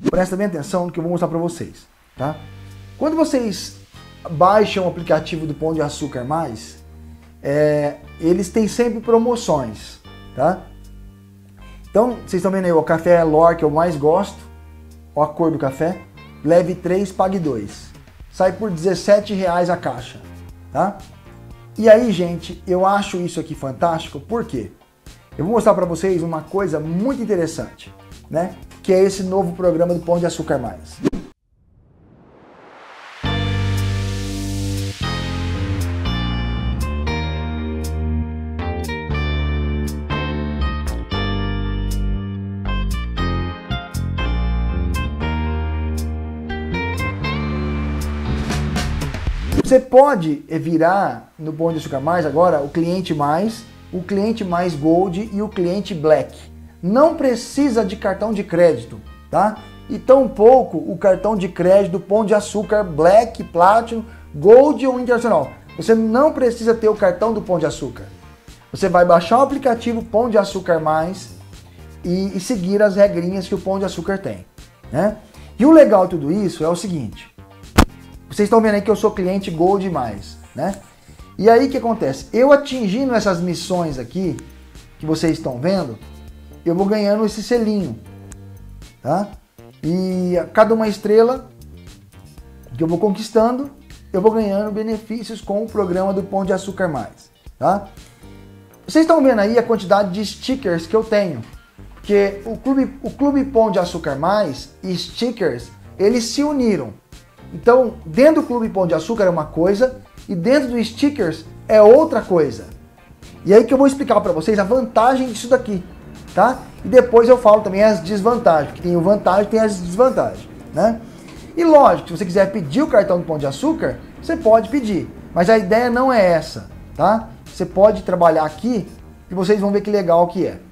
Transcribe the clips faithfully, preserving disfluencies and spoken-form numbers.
Presta bem atenção no que eu vou mostrar para vocês, tá? Quando vocês baixam o aplicativo do Pão de Açúcar Mais, é, eles têm sempre promoções, tá? Então, vocês estão vendo aí, o café Lor, que eu mais gosto, ó a cor do café, leve três, pague dois. Sai por dezessete reais a caixa, tá? E aí, gente, eu acho isso aqui fantástico, por quê? Eu vou mostrar para vocês uma coisa muito interessante, né? Que é esse novo programa do Pão de Açúcar Mais. Você pode virar no Pão de Açúcar Mais agora o cliente mais, o cliente mais Gold e o cliente Black. Não precisa de cartão de crédito, tá? E tampouco o cartão de crédito do Pão de Açúcar Black, Platinum, Gold ou Internacional. Você não precisa ter o cartão do Pão de Açúcar. Você vai baixar o aplicativo Pão de Açúcar Mais e, e seguir as regrinhas que o Pão de Açúcar tem, né? E o legal de tudo isso é o seguinte. Vocês estão vendo aí que eu sou cliente Gold mais, né? E aí o que acontece? Eu atingindo essas missões aqui, que vocês estão vendo, eu vou ganhando esse selinho, tá? E a cada uma estrela que eu vou conquistando, eu vou ganhando benefícios com o programa do Pão de Açúcar Mais, tá? Vocês estão vendo aí a quantidade de stickers que eu tenho, porque o Clube, o Clube Pão de Açúcar Mais e stickers, eles se uniram. Então, dentro do Clube Pão de Açúcar é uma coisa e dentro do stickers é outra coisa. E aí que eu vou explicar para vocês a vantagem disso daqui, tá? E depois eu falo também as desvantagens, porque tem o vantagem e tem as desvantagens, né? E lógico, se você quiser pedir o cartão do Pão de Açúcar, você pode pedir, mas a ideia não é essa, tá? Você pode trabalhar aqui e vocês vão ver que legal que é.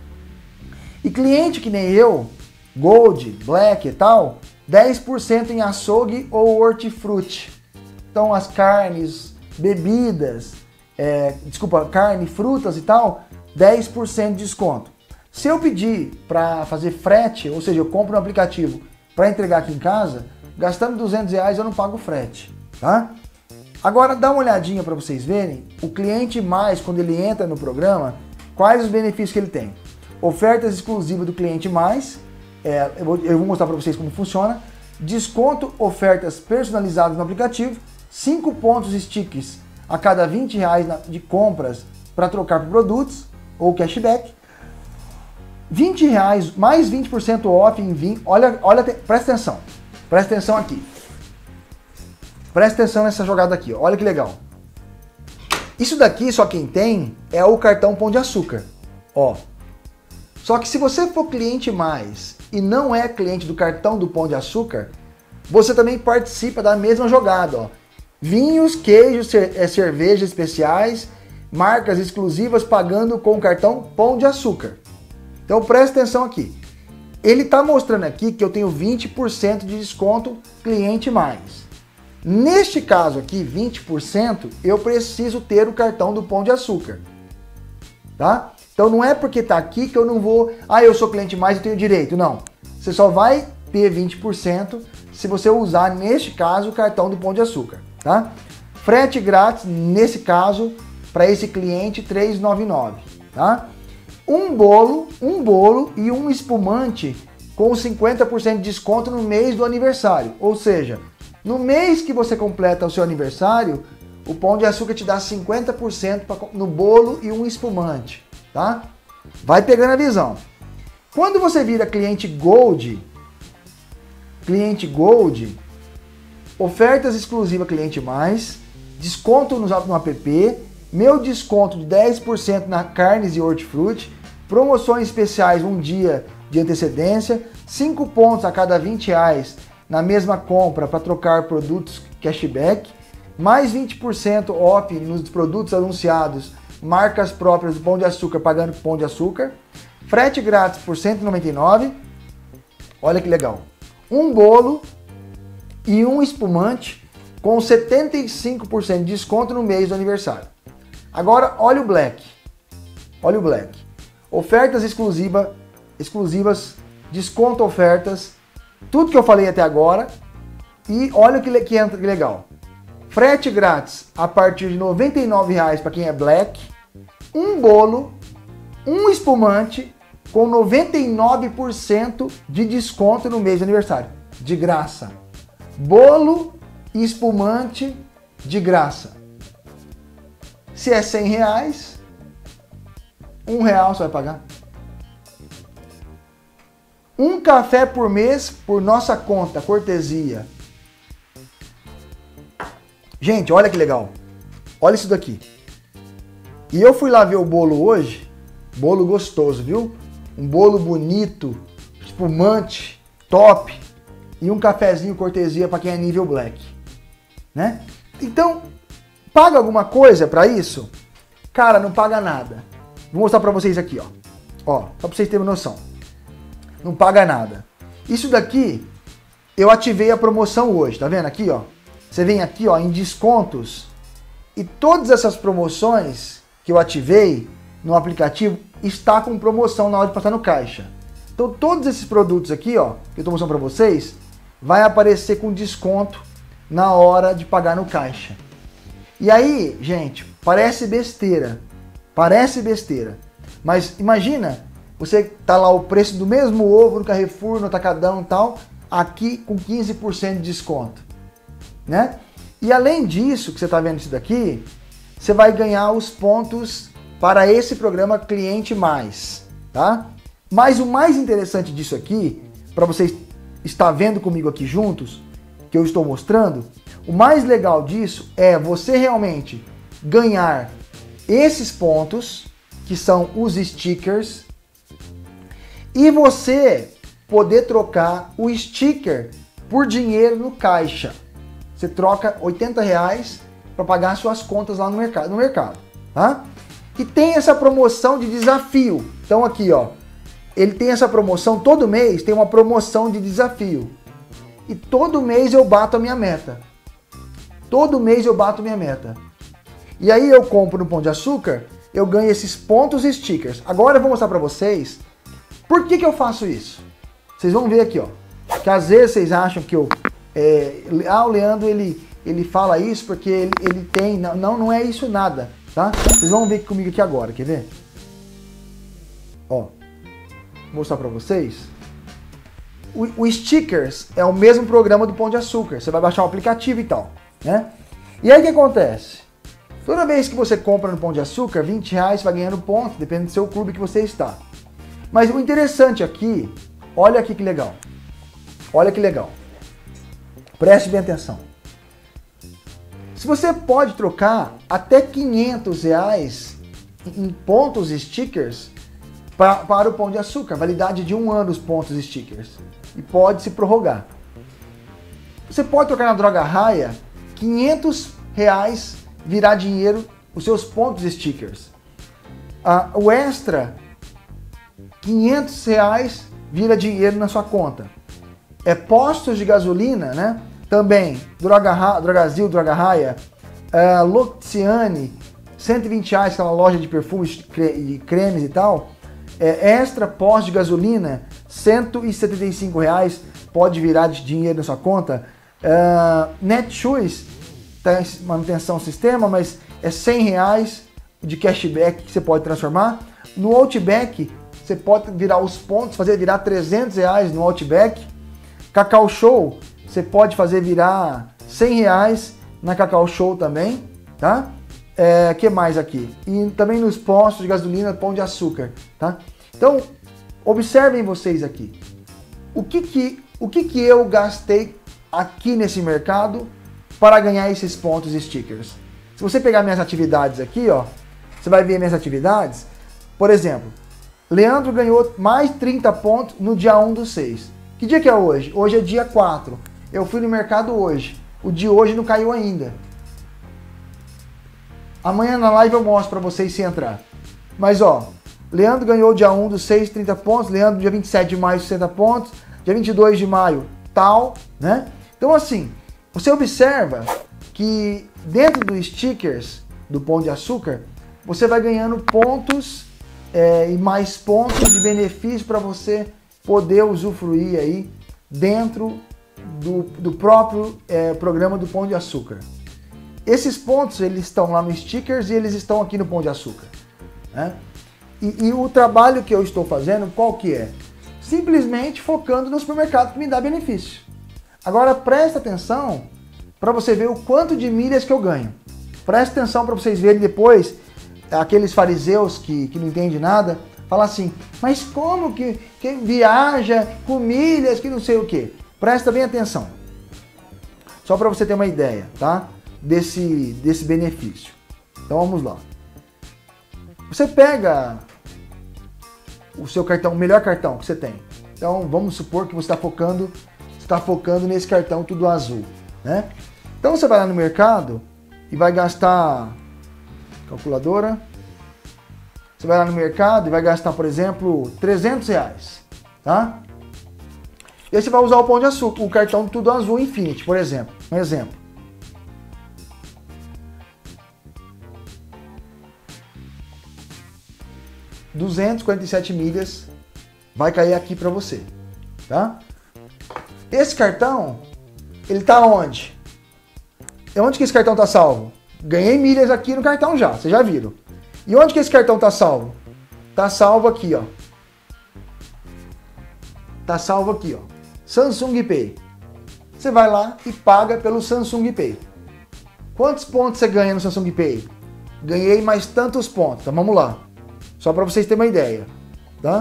E cliente que nem eu, Gold, Black e tal, dez por cento em açougue ou hortifruti. Então as carnes, bebidas, é, desculpa, carne, frutas e tal, dez por cento de desconto. Se eu pedir para fazer frete, ou seja, eu compro um aplicativo para entregar aqui em casa, gastando duzentos reais eu não pago frete, tá? Agora dá uma olhadinha para vocês verem, o cliente mais, quando ele entra no programa, quais os benefícios que ele tem. Ofertas exclusivas do cliente mais, É, eu, vou, eu vou mostrar para vocês como funciona. Desconto, ofertas personalizadas no aplicativo, cinco pontos sticks a cada vinte reais na, de compras para trocar por produtos ou cashback, vinte reais mais vinte por cento off em vinho. Olha, olha, presta atenção, presta atenção aqui, presta atenção nessa jogada aqui, olha que legal. Isso daqui só quem tem é o cartão Pão de Açúcar, ó. Só que se você for cliente mais e não é cliente do cartão do Pão de Açúcar, você também participa da mesma jogada, ó. Vinhos, queijos, cervejas especiais, marcas exclusivas pagando com o cartão Pão de Açúcar. Então presta atenção aqui. Ele está mostrando aqui que eu tenho vinte por cento de desconto cliente mais. Neste caso aqui, vinte por cento, eu preciso ter o cartão do Pão de Açúcar, tá? Então não é porque tá aqui que eu não vou, ah, eu sou cliente mais e tenho direito. Não, você só vai ter vinte por cento se você usar, neste caso, o cartão do Pão de Açúcar, tá? Frete grátis, nesse caso, para esse cliente, três reais e noventa e nove centavos, tá? Um bolo, um bolo e um espumante com cinquenta por cento de desconto no mês do aniversário. Ou seja, no mês que você completa o seu aniversário, o Pão de Açúcar te dá cinquenta por cento no bolo e um espumante. Tá? Vai pegando a visão. Quando você vira cliente Gold, cliente Gold, ofertas exclusivas cliente mais, desconto no, no app, meu desconto de dez por cento na carnes e hortifruti, promoções especiais um dia de antecedência, cinco pontos a cada vinte reais na mesma compra para trocar produtos cashback, mais vinte por cento off nos produtos anunciados, marcas próprias do Pão de Açúcar pagando Pão de Açúcar, frete grátis por cento e noventa e nove reais, olha que legal, um bolo e um espumante com setenta e cinco por cento de desconto no mês do aniversário. Agora olha o Black, olha o Black, ofertas exclusiva, exclusivas, desconto ofertas, Tudo que eu falei até agora. E olha que, que, que legal. Frete grátis a partir de noventa e nove reais para quem é Black. Um bolo, um espumante com noventa e nove por cento de desconto no mês de aniversário. De graça. Bolo e espumante de graça. Se é cem reais, um real você vai pagar. Um café por mês por nossa conta, cortesia. Gente, olha que legal. Olha isso daqui. E eu fui lá ver o bolo hoje. Bolo gostoso, viu? Um bolo bonito, espumante, top. E um cafezinho cortesia para quem é nível Black. Né? Então, paga alguma coisa para isso? Cara, não paga nada. Vou mostrar para vocês aqui, ó. Ó, só para vocês terem uma noção. Não paga nada. Isso daqui, eu ativei a promoção hoje, tá vendo aqui, ó? Você vem aqui, ó, em descontos, e todas essas promoções que eu ativei no aplicativo está com promoção na hora de passar no caixa. Então todos esses produtos aqui, ó, que eu estou mostrando para vocês, vai aparecer com desconto na hora de pagar no caixa. E aí, gente, parece besteira, parece besteira, mas imagina, você tá lá o preço do mesmo ovo no Carrefour, no Atacadão e tal, aqui com quinze por cento de desconto. Né? E além disso, que você está vendo isso daqui, você vai ganhar os pontos para esse programa Cliente Mais, tá? Mas o mais interessante disso aqui, para vocês estar vendo comigo aqui juntos, que eu estou mostrando, o mais legal disso é você realmente ganhar esses pontos, que são os stickers, e você poder trocar o sticker por dinheiro no caixa. Você troca oitenta reais para pagar suas contas lá no mercado, no mercado, tá? E tem essa promoção de desafio. Então aqui, ó, ele tem essa promoção, todo mês tem uma promoção de desafio. E todo mês eu bato a minha meta. Todo mês eu bato a minha meta. E aí eu compro no Pão de Açúcar, eu ganho esses pontos e stickers. Agora eu vou mostrar para vocês por que que eu faço isso. Vocês vão ver aqui, ó, que às vezes vocês acham que eu É, ah, o Leandro, ele, ele fala isso porque ele, ele tem... Não, não é isso nada, tá? Vocês vão ver comigo aqui agora, quer ver? Ó, vou mostrar pra vocês. O, o Stickers é o mesmo programa do Pão de Açúcar. Você vai baixar o aplicativo e tal, né? E aí o que acontece? Toda vez que você compra no Pão de Açúcar, vinte reais, você vai ganhando pontos, depende do seu clube que você está. Mas o interessante aqui, olha aqui que legal. Olha que legal. Preste bem atenção. Se você pode trocar até quinhentos reais em pontos e stickers pra, para o Pão de Açúcar, validade de um ano os pontos e stickers, e pode se prorrogar. Você pode trocar na Droga Raia quinhentos reais virar dinheiro os seus pontos e stickers. Ah, o extra, quinhentos reais vira dinheiro na sua conta. É postos de gasolina, né? Também, Droga, Drogazil, Droga Raia, uh, Luciane, cento e vinte reais, aquela loja de perfumes e cremes e tal. É, extra postos de gasolina, cento e setenta e cinco reais, pode virar de dinheiro na sua conta. Uh, Netshoes, tá em manutenção do sistema, mas é cem reais de cashback que você pode transformar. No Outback, você pode virar os pontos, fazer virar trezentos reais no Outback. Cacau Show, você pode fazer virar cem reais na Cacau Show também, tá? É, que mais aqui? E também nos postos de gasolina, Pão de Açúcar, tá? Então, observem vocês aqui. O que que, o que que eu gastei aqui nesse mercado para ganhar esses pontos e stickers? Se você pegar minhas atividades aqui, ó, você vai ver minhas atividades. Por exemplo, Leandro ganhou mais trinta pontos no dia um do seis. Que dia que é hoje? Hoje é dia quatro. Eu fui no mercado hoje. O de hoje não caiu ainda. Amanhã na live eu mostro para vocês se entrar. Mas ó, Leandro ganhou dia um do seis, trinta pontos. Leandro dia vinte e sete de maio, sessenta pontos. Dia vinte e dois de maio, tal, né? Então assim, você observa que dentro dos stickers do Pão de Açúcar, você vai ganhando pontos é, e mais pontos de benefício para você poder usufruir aí dentro do, do próprio é, programa do Pão de Açúcar. Esses pontos eles estão lá no stickers e eles estão aqui no Pão de Açúcar, né? E, e o trabalho que eu estou fazendo, qual que é? Simplesmente focando no supermercado que me dá benefício. Agora presta atenção para você ver o quanto de milhas que eu ganho. Presta atenção para vocês verem depois, aqueles fariseus que, que não entendem nada, falar assim, mas como que, que viaja com milhas que não sei o que? Presta bem atenção. Só para você ter uma ideia, tá? Desse, desse benefício. Então vamos lá. Você pega o seu cartão, o melhor cartão que você tem. Então vamos supor que você está focando, está focando nesse cartão tudo azul, né? Então você vai lá no mercado e vai gastar calculadora. Você vai lá no mercado e vai gastar, por exemplo, trezentos reais, tá? E aí você vai usar o Pão de Açúcar, o cartão tudo azul Infinity, por exemplo. Um exemplo. duzentas e quarenta e sete milhas vai cair aqui para você, tá? Esse cartão, ele tá onde? Onde que esse cartão tá salvo? Ganhei milhas aqui no cartão já, vocês já viram. E onde que esse cartão tá salvo? Tá salvo aqui, ó. Tá salvo aqui, ó. Samsung Pay. Você vai lá e paga pelo Samsung Pay. Quantos pontos você ganha no Samsung Pay? Ganhei mais tantos pontos. Então vamos lá. Só para vocês terem uma ideia, tá?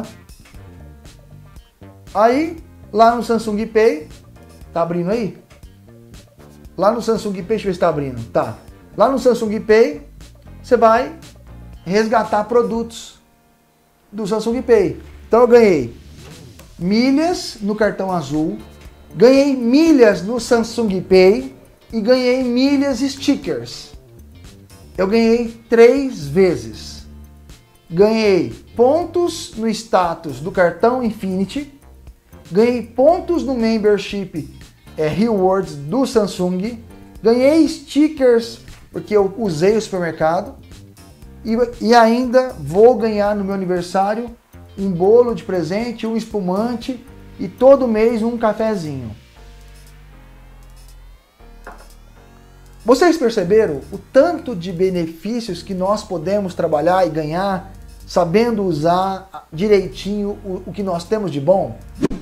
Aí, lá no Samsung Pay, tá abrindo aí? Lá no Samsung Pay, deixa eu ver se tá abrindo. Tá. Lá no Samsung Pay, você vai resgatar produtos do Samsung Pay. Então eu ganhei milhas no cartão azul, ganhei milhas no Samsung Pay e ganhei milhas stickers. Eu ganhei três vezes. Ganhei pontos no status do cartão Infinity, ganhei pontos no membership é, rewards do Samsung, ganhei stickers porque eu usei o supermercado e, e ainda vou ganhar no meu aniversário um bolo de presente, um espumante e todo mês um cafezinho. Vocês perceberam o tanto de benefícios que nós podemos trabalhar e ganhar sabendo usar direitinho o, o que nós temos de bom?